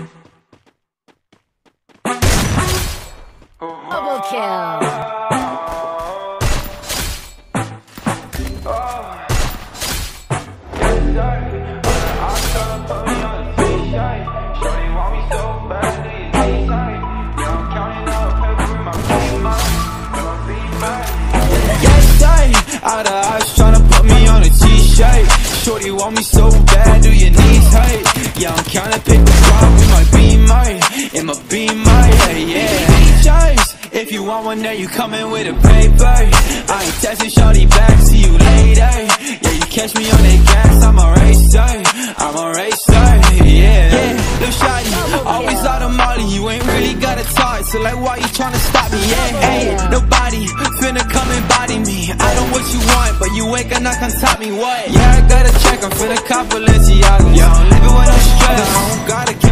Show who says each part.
Speaker 1: Double kill.
Speaker 2: Out of eyes tryna put me on a t-shirt. Shorty want me so bad, do your knees hurt? Yeah, I'm counting paper drop in my Beamer, in my Beamer, yeah. Choice. If you want one, now you coming with a paper. I ain't texting shorty back, see you later. Yeah, you catch me on that gas, I'm a racer, yeah. Little shawty, always out of molly, you ain't really got a talk, so like why you tryna stop me, yeah. Hey, nobody finna come and body me. I know what you want, but you ain't gonna come top me, what? Yeah, I gotta check, I'm finna cop Balenciaga. Yeah, I'm living with no stress, I don't gotta